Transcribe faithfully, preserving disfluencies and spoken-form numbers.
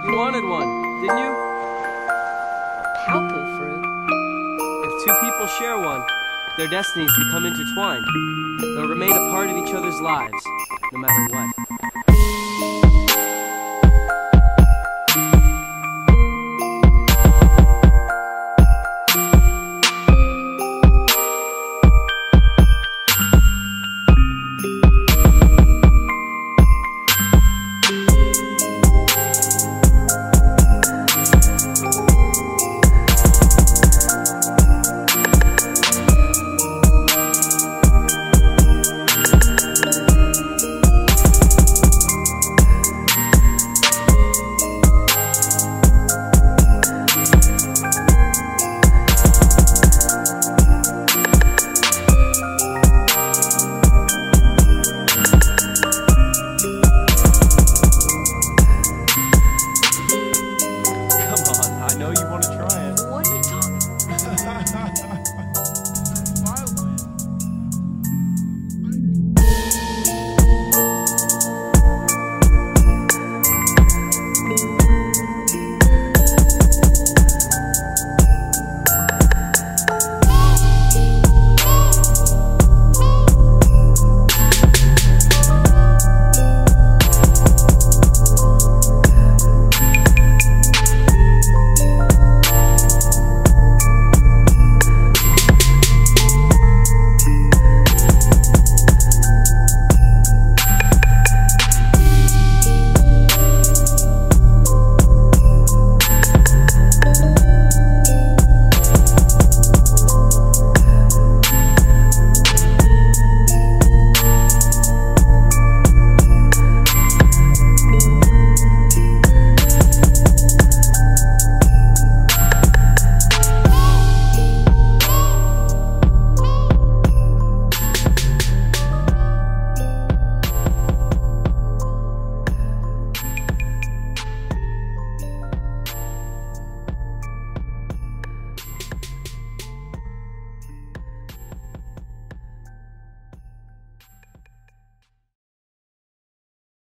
You wanted one, didn't you? Palpu fruit? If two people share one, their destinies become intertwined. They'll remain a part of each other's lives, no matter what.